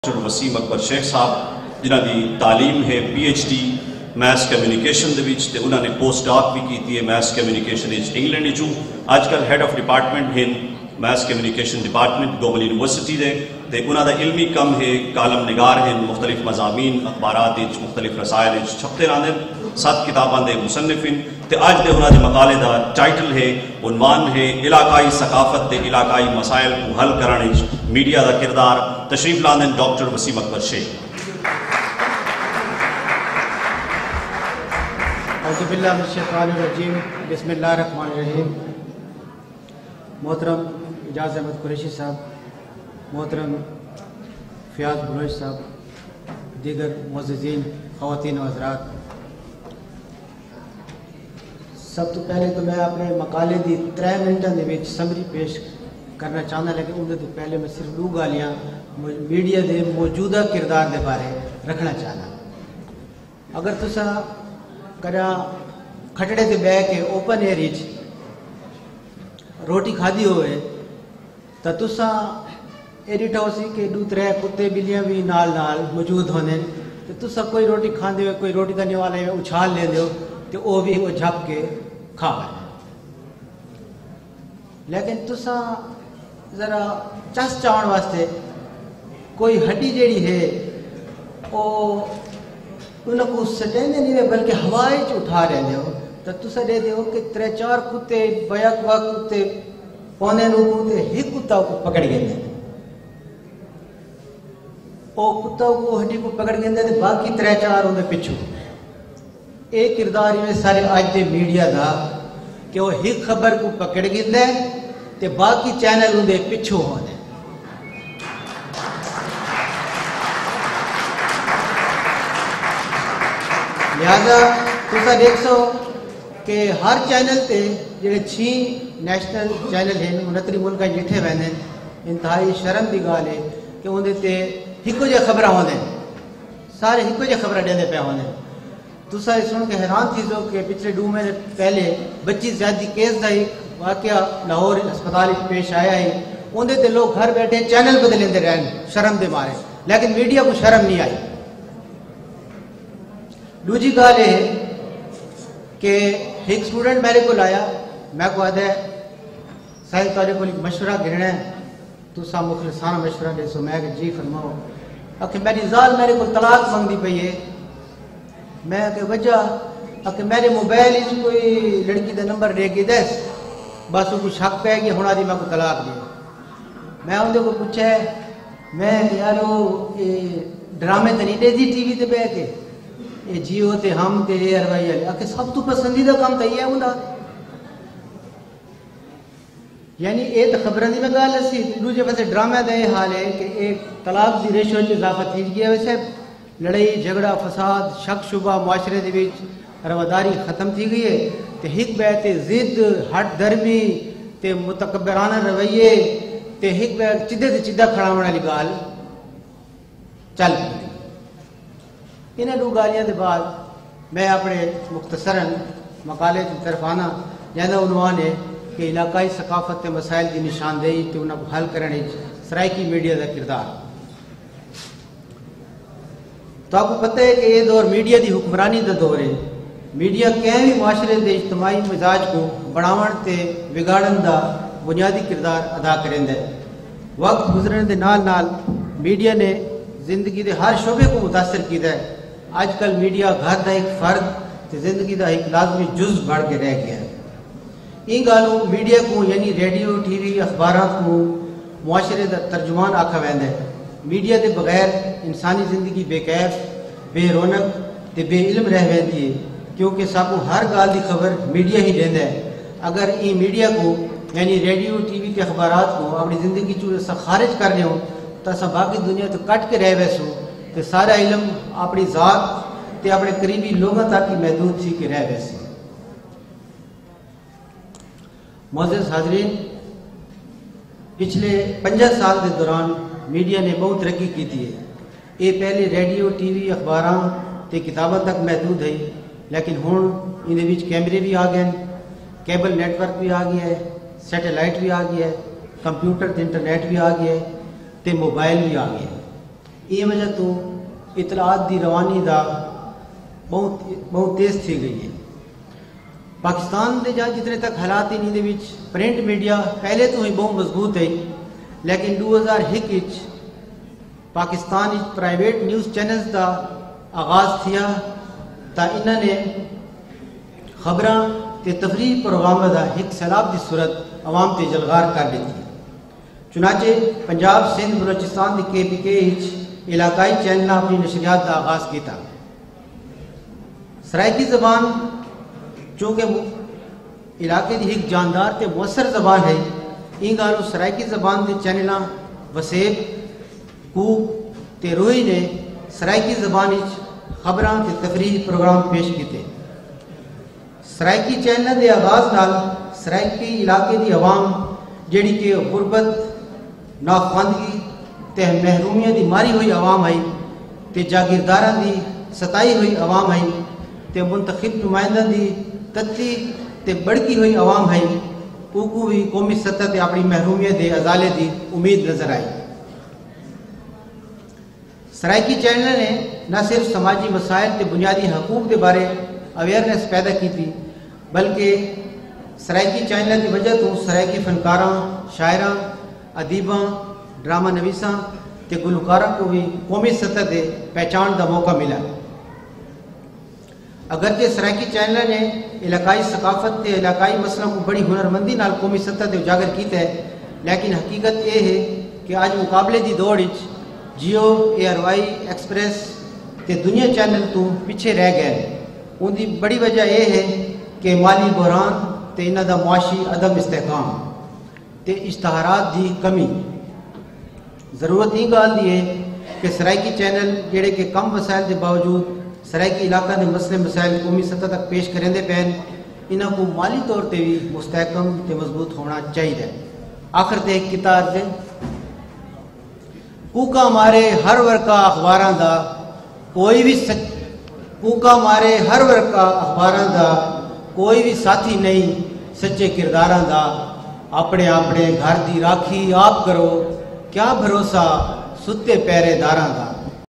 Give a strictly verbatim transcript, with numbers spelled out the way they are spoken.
Doctor Wasim اکبر شیخ صاحب جنہاں دی تعلیم ہے P H D mass communication دے وچ تے انہوں نے پوسٹ ڈاک بھی کی ہے میس کمیونیکیشن انگلینڈ وچوں اج کل ہیڈ آف ڈپارٹمنٹ ہیں mass communication department Gomal university دے تے انہوں دا علمی کم ہے کالم نگار ہیں مختلف مضامین اخبارات مختلف رسائل چھپتے رہتے سات کتاباں دے مصنف ہیں تے اج دے انہوں دے مقالے دا ٹائٹل ہے عنوان ہے علاقائی ثقافت تے علاقائی مسائل کو حل کرنے میڈیا دا کردار تشریف لاندن ڈاکٹر وسیم اکبر شیخ اعوذ باللہ من الشیطان الرجیم بسم اللہ الرحمن الرحیم محترم اعجاز احمد قریشی صاحب محترم فیاض بلوچ صاحب دیگر معززین خواتین و حضرات سب تو پہلے تو میں اپنے مقالے دی ترے منٹاں دے وچ سمری پیش کرنا چاہنا لیکن اندر تو پہلے میں صرف دو گالیاں میڈیا دے موجودہ کردار دے بارے رکھنا چاہنا اگر تسا کرا کھٹڑے تے بہ کے اوپن ایئر وچ روٹی کھادی ہوئے تو تسا ایڈٹ ہو سی کہ دو ترے کتے بلیاں بھی نال نال موجود ہونے تو تسا کوئی روٹی کھاندے ہوئے کوئی روٹی کرنے والے اچھال لے دیو تو وہ بھی وہ جھپ کے کھا گئے لیکن تسا ذرا چس چاؤن واسطے کوئی ہڈی جیڑی ہے وہ انہوں کو سٹیندے نہیں ہے بلکہ ہوائی چ اٹھا رہے ہو تو تسا دے دیو کہ ترے چار کتے بیک وقت کتے پونے نو کتے ایک کتا کو پکڑ گئے او کتا کو ہڈی کو پکڑ گئے تو باقی ترے چار انہیں پچھو ایک کردار میں سارے آج دے میڈیا دا کہ وہ ایک خبر کو پکڑ گئے تے باقی چینل انہیں پچھو ہونے لہذا تسا دیکھ سو کہ ہر چینل تے جڑے چھ نیشنل چینل ہیں انتری ملک جٹھے ویندے انتہائی شرم دی گال ہے کہ اندر تے ہکو جے خبراں ہوندے سارے ہکو جے خبراں دیندے پے ہوندے تسا یہ سن کے حیران تھی جو کہ پچھلے دو مہینے پہلے بچی زیادتی کیس دا ایک واقعہ لاہور اسپتال پیش آیا ہے اندر تے لوگ گھر بیٹھے چینل بدلندے رہن شرم دے مارے لیکن میڈیا کو شرم نہیں آئی دوسری گال ہے کہ ایک سٹوڈنٹ میرے کو لایا میں کو آدھے سائن تارے کو ایک مشورہ گرنا ہے تو سا مخلصانہ مشورہ دے سو میں کہ جی فرماؤ اکھے میری زال میرے کو طلاق مانگ دی پئی ہے میں کہ وجہ اکھے میرے موبائل اس کوئی لڑکی دا نمبر دے گی دس بس وہ کو شک پہ گیا ہونا دی میں کو طلاق دی میں اندھے کو پوچھا ہے میں یارو ڈرامے تے نہیں دے دی ٹی وی تے بے کے یہ جیو تے ہم تے اے اروائی والے اکھے سب تو پسندیدہ کام تے یہ ہوندا یعنی اے تے خبراں دی گل اسی دوجے پاسے ڈرامے دا یہ حال ہے کہ ایک طلاق دی ریشو وچ اضافہ تھی گیا ویسے لڑائی جھگڑا فساد شک شبہ معاشرے دے وچ رواداری ختم تھی گئی ہے تے ہک بے تے ضد ہٹ درمی تے متکبرانہ رویے تے ہک بے چدے تے چدا کھڑاون والی گل چل پئی انہیں دو گالیاں دے بعد میں اپنے مختصراً مقالے کی طرف آنا جہاں عنوان ہے کہ علاقائی ثقافت کے مسائل کی نشاندہی تے انہوں کو حل کرنے سرائکی میڈیا کا کردار تو آپ کو پتہ ہے کہ یہ دور میڈیا دی حکمرانی دا دور ہے میڈیا کہیں بھی معاشرے دے اجتماعی مزاج کو بڑھاون تے بگاڑن دا بنیادی کردار ادا کریں دے وقت گزرنے دے نال نال میڈیا نے زندگی دے ہر شعبے کو متاثر کیتا ہے آج کل میڈیا گھر دا ایک فرد تے زندگی دا ایک لازمی جز بڑھ کے رہ گیا ہے ان گالوں میڈیا کو یعنی ریڈیو ٹی وی اخبارات کو معاشرے دا ترجمان آکھا ویندا ہے میڈیا دے بغیر انسانی زندگی بے کیف بے رونق تے بے علم رہ ویندی ہے کیونکہ سابو ہر گال دی خبر میڈیا ہی دیندا ہے اگر این میڈیا کو یعنی ریڈیو ٹی وی تے اخبارات کو اپنی زندگی چوں خارج کرنے ہو تو اسا باقی دنیا تو کٹ کے رہ ویسو تے سارا علم اپنی ذات تے اپنے قریبی لوگوں تک ہی محدود تھی کہ رہ ویسے معزز حاضرین پچھلے پنجہ سال کے دوران میڈیا نے بہت ترقی کی ہے یہ پہلے ریڈیو ٹی وی اخباراں تے کتاباں تک محدود ہے لیکن ہن ان وچ کیمرے بھی آ گئے کیبل نیٹ ورک بھی آ گیا ہے سیٹلائٹ بھی آ گیا ہے کمپیوٹر تے انٹرنیٹ بھی آ گیا ہے تے موبائل بھی آ گیا ہے یہ وجہ تو اطلاعات دی روانی دا بہت بہت تیز تھی گئی ہے. پاکستان دے جا جتنے تک حالات ان دے وچ پرنٹ میڈیا پہلے تو ہی بہت مضبوط ہے، لیکن دو ہزار ایک وچ پاکستان پرائیویٹ نیوز چینلز دا آغاز تھیا تا انہوں نے خبراں تے تفریح پروگرام دا ایک سیلاب دی صورت عوام تے جلغار کر دیتی. چنانچہ پنجاب سندھ بلوچستان دی کے پی کے وچ علاقائی چینل اپنی نشریات دا آغاز کیتا. سرائیکی زبان چونکہ علاقے دی ایک جاندار تے مؤثر زبان ہے، ان گالوں سرائیکی زبان دے چینلاں وسیب، کوک تے روئی نے سرائیکی زبان وچ خبراں تے تفریحی پروگرام پیش کیتے. سرائیکی چینل دے آغاز نال سرائیکی علاقے دی عوام جیڑی کہ غربت، ناخواندگی تے محرومیت دی ماری ہوئی عوام آئی تے جاگیرداراں دی ستائی ہوئی عوام آئی تے منتخب نمائنداں دی تتی تے بڑکی ہوئی عوام ہے، اوکو بھی قومی سطح تے اپنی محرومیت دے ازالے دی امید نظر آئی. سرائیکی چینل نے نہ صرف سماجی مسائل تے بنیادی حقوق دے بارے اویئرنیس پیدا کی تھی، بلکہ سرائیکی چینل کی وجہ تو سرائیکی فنکاراں، شاعراں، ادیباں، ڈرامہ نویساں تے گلوکاراں کو بھی قومی سطح تے پہچان دا موقع ملا. اگرچہ سرائیکی چینل نے علاقائی ثقافت تے علاقائی مسئلوں کو بڑی ہنرمندی نال قومی سطح تے اجاگر کیتا ہے، لیکن حقیقت یہ ہے کہ آج مقابلے دی دوڑ وچ Geo, A R Y, Express تے دنیا چینل تو پیچھے رہ گئے. ان دی بڑی وجہ یہ ہے کہ مالی بحران تے انہاں دا معاشی عدم استحکام تے اشتہارات دی کمی. ضرورت یہ گال دی ہے کہ سرائیکی چینل جڑے کہ کم وسائل دے باوجود سرائیکی علاقہ دے مسئلے مسائل قومی سطح تک پیش کریں دے پہن، انہاں کو مالی طور تے بھی مستحکم تے مضبوط ہونا چاہیے. آخر تے ایک کتاب ہے کوکا مارے ہر ورکا اخباراں دا کوئی بھی سچ کوکا مارے ہر ورکا اخباراں دا کوئی بھی ساتھی نہیں سچے کرداراں دا. اپنے اپنے گھر دی راکھی آپ کرو، کیا بھروسہ ستے پیرے داراں دا.